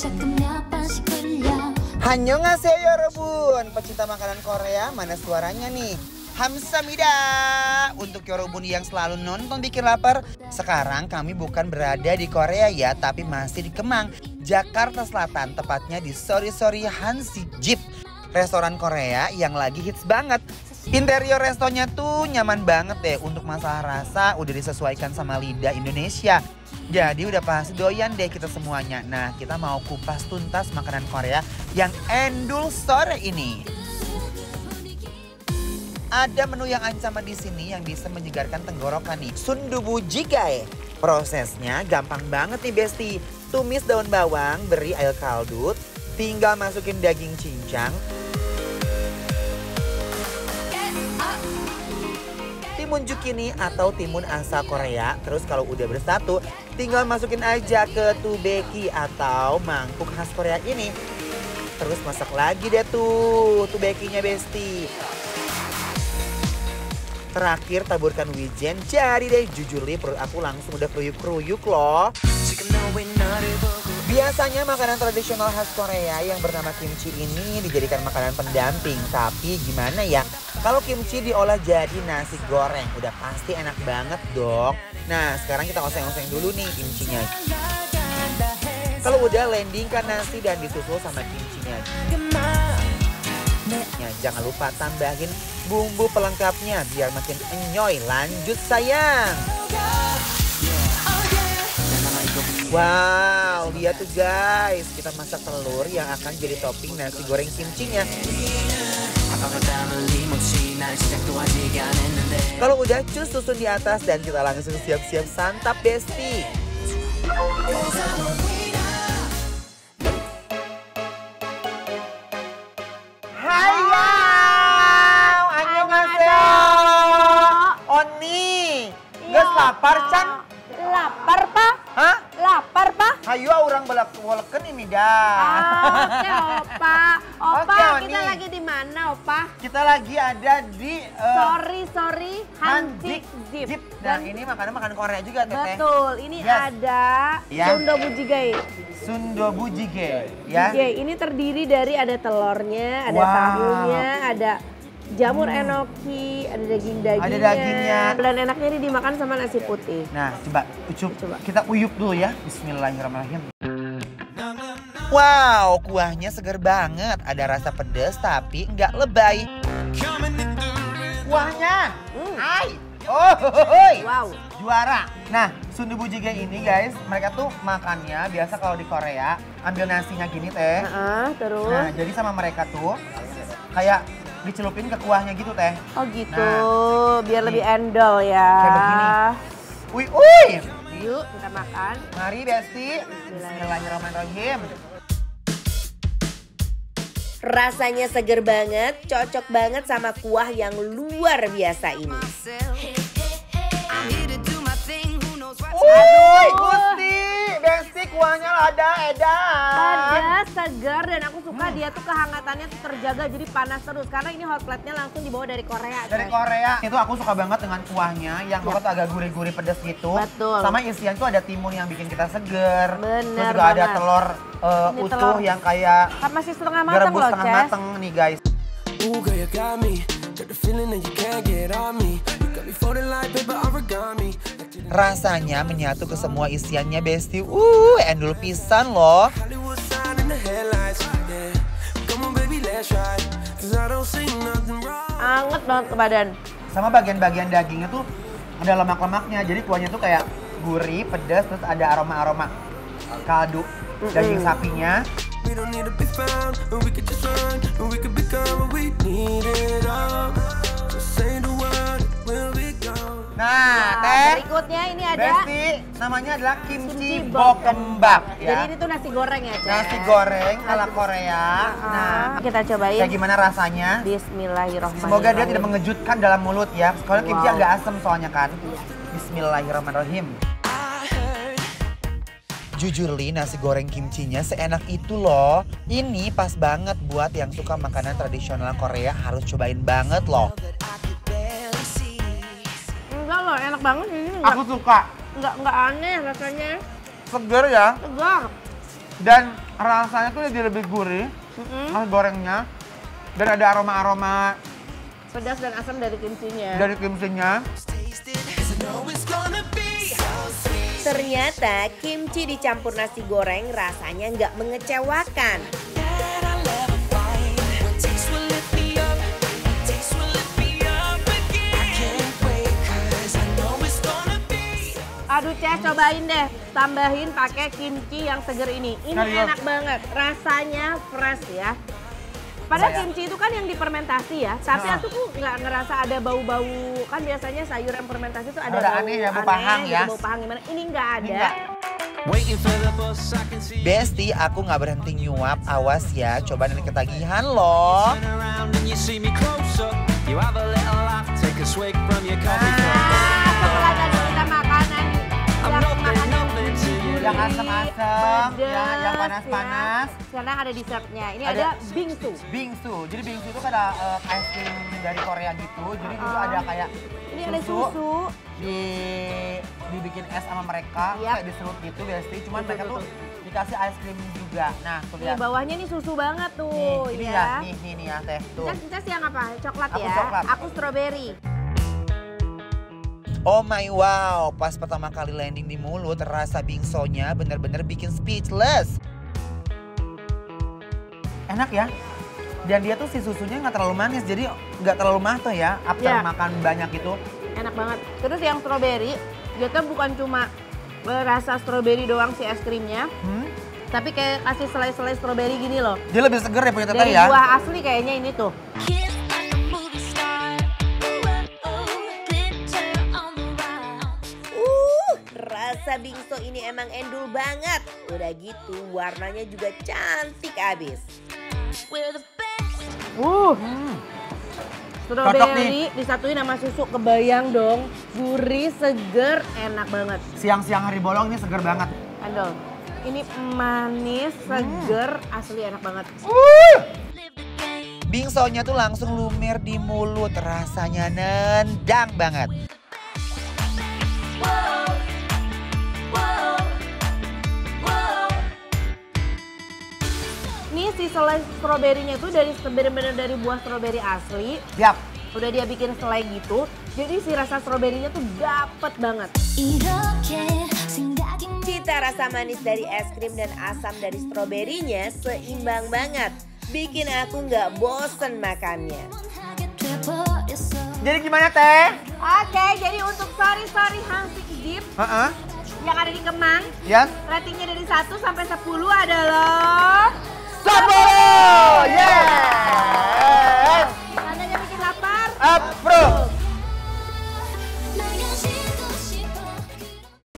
Annyeonghaseyo 여러분, pecinta makanan Korea, mana suaranya nih? Hamsamida untuk Yorobun yang selalu nonton bikin lapar. Sekarang kami bukan berada di Korea ya, tapi masih di Kemang, Jakarta Selatan, tepatnya di Sorry Hansi Jeep, restoran Korea yang lagi hits banget. Interior restonya tuh nyaman banget deh, untuk masalah rasa udah disesuaikan sama lidah Indonesia. Jadi udah pasti doyan deh kita semuanya. Nah, kita mau kupas tuntas makanan Korea yang endul sore ini. Ada menu yang ancaman di sini yang bisa menyegarkan tenggorokan nih. Sundubu jjigae. Prosesnya gampang banget nih Besti. Tumis daun bawang, beri air kaldu, tinggal masukin daging cincang. Timun zucchini atau timun asal Korea. Terus kalau udah bersatu, tinggal masukin aja ke tubeki atau mangkuk khas Korea ini. Terus masak lagi deh tuh tubekinya Besti. Terakhir taburkan wijen, jadi deh jujur li perut aku langsung udah kruyuk-kruyuk loh. Biasanya makanan tradisional khas Korea yang bernama kimchi ini dijadikan makanan pendamping. Tapi gimana ya, kalau kimchi diolah jadi nasi goreng udah pasti enak banget dong. Nah sekarang kita oseng-oseng dulu nih kimchinya. Kalau udah landingkan nasi dan disusul sama kimchinya. Jangan lupa tambahin bumbu pelengkapnya biar makin enyoy. Lanjut sayang. Wow, lihat tuh guys, kita masak telur yang akan jadi topping nasi goreng kimchinya. Kalau udah cus susun di atas dan kita langsung siap-siap santap Besti. Lapar Chan? Lapar Pak? Hah? Lapar Pak? Hayu orang boleken ini dah. Oke Opa. Opa Oke, kita lagi di mana Opa? Kita lagi ada di Sorry Hanjik Jeep. Nah ini makanan Korea juga Teteh. Betul, ini ada Sundubu jjigae. Sundubu jjigae ya. Ini terdiri dari ada telurnya, ada tahunya, ada jamur enoki, ada daging-dagingnya. Ada dagingnya. Dan enaknya ini dimakan sama nasi putih. Nah, coba kita uyup dulu ya. Bismillahirrahmanirrahim. Wow, kuahnya seger banget. Ada rasa pedas tapi nggak lebay. Kuahnya, hai. Oh, wow. Juara. Nah, sundubu jjigae ini guys, mereka tuh makannya biasa kalau di Korea ambil nasinya gini Teh. Terus. Nah, jadi sama mereka tuh kayak dicelupin ke kuahnya gitu Teh. Oh gitu, nah, biar lebih endol ya. Kayak begini. Yuk kita makan. Mari Besti. Bismillahirrahmanirrahim. Rasanya seger banget, cocok banget sama kuah yang luar biasa ini. Gusti, Besti kuahnya ada edan. Pedas, segar dan aku suka dia tuh kehangatannya tuh terjaga jadi panas terus karena ini hot plate-nya langsung dibawa dari Korea. Dari Korea. Itu aku suka banget dengan kuahnya yang pokoknya agak gurih-gurih pedas gitu. Betul. Sama isian tuh ada timun yang bikin kita seger. Bener. Terus juga ada telur utuh telur yang kayak masih setengah matang loh, setengah matang nih guys. Rasanya menyatu ke semua isiannya Besti. Endul pisan loh. Anget banget ke badan. Sama bagian-bagian dagingnya tuh ada lemak-lemaknya. Jadi kuahnya tuh kayak gurih, pedas, terus ada aroma-aroma kaldu daging sapinya. Nah, Teh. Berikutnya ini ada Besti, namanya adalah kimchi bokkeumbap ya. Jadi ini tuh nasi goreng ya, Cek? Nasi goreng ala Korea. Nah, kita cobain. Kayak gimana rasanya? Bismillahirrahmanirrahim. Semoga dia tidak mengejutkan dalam mulut ya. Kalau kimchi agak asam soalnya kan. Bismillahirrahmanirrahim. Jujur Li, nasi goreng kimchinya seenak itu loh. Ini pas banget buat yang suka makanan tradisional Korea, harus cobain banget loh. Enggak loh, enak banget ini. Aku suka. Enggak aneh rasanya. Seger ya. Segar. Dan rasanya tuh jadi lebih gurih, gorengnya. Dan ada aroma-aroma pedas dan asam dari kimchinya. dari kimchinya. Ternyata kimchi dicampur nasi goreng rasanya nggak mengecewakan. Aduh Ceh, cobain deh, tambahin pakai kimchi yang seger ini. Ini enak banget, rasanya fresh ya. Padahal kimchi itu kan yang difermentasi ya, tapi aku tuh nggak ngerasa ada bau-bau. Kan biasanya sayur yang fermentasi tuh ada bau aneh ya, bau pahang ya. Bau pahang gimana? Ini nggak ada. Besti, aku nggak berhenti nyuap, awas ya, coba nanti ketagihan loh. Setelah tadi kita makanan yang asam-asam, yang panas-panas. Sekarang ada dessertnya. Ini ada bingsu. Bingsu. Jadi bingsu itu kan ada ice cream dari Korea gitu. Jadi dulu ada kayak ini ada susu. Dibikin es sama mereka, kayak diserut gitu Besti. Cuman mereka tuh dikasih ice cream juga. Nah, tuh lihat. Di bawahnya ini susu banget tuh. Nih, ini ya. Nih ya Teh. Tuh. Kita yang apa? Coklat aku ya? Coklat. Aku strawberry. Oh my wow, pas pertama kali landing di mulut, rasa bingsonya bener-bener bikin speechless. Enak ya, dan dia tuh si susunya nggak terlalu manis, jadi nggak terlalu mahal ya, after makan banyak itu. Enak banget. Terus yang strawberry, dia tuh bukan cuma rasa strawberry doang si es krimnya, tapi kayak kasih selai-selai strawberry gini loh. Dia lebih seger ya punya Teteh ya? Dari buah asli kayaknya ini tuh. Rasa bingso ini emang endul banget. Udah gitu warnanya juga cantik abis. Strawberry disatuin sama susu, kebayang dong. Gurih, seger, enak banget. Siang-siang hari bolong ini seger banget. Endul. Ini manis, seger, asli enak banget. Bingsonya tuh langsung lumer di mulut, rasanya nendang banget. Ini si selai stroberinya tuh bener-bener dari buah stroberi asli. Yap. Udah dia bikin selai gitu, jadi si rasa stroberinya tuh dapet banget. Cita rasa manis dari es krim dan asam dari stroberinya seimbang banget. Bikin aku nggak bosen makannya. Jadi gimana Teh? Oke, jadi untuk Sorry Hansik Dip yang ada di Kemang, ratingnya dari 1 sampai 10 adalah 10!